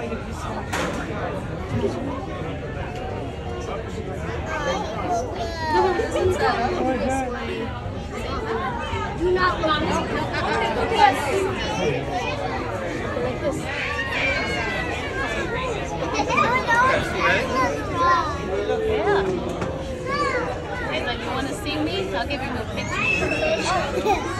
Do not want to. Like this. Yeah. Okay, so you want to see me? I'll give you a picture.